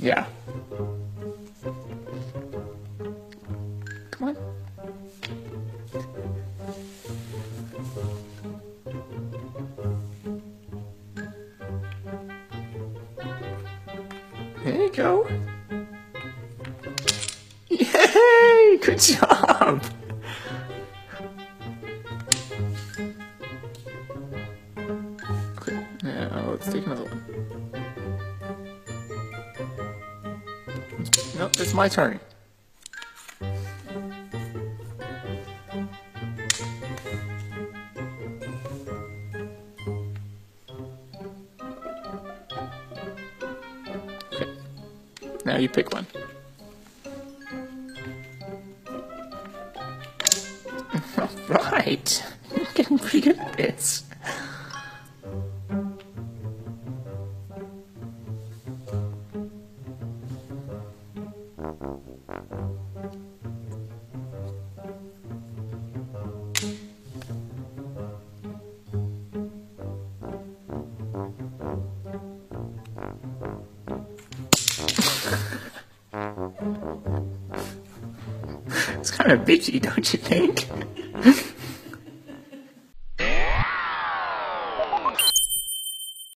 Yeah. Come on. There you go. Yay! Good job! Okay, now let's take another one. Nope, it's my turn. Okay, now you pick one. Alright, you're getting pretty good at this. It's kind of bitchy, don't you think?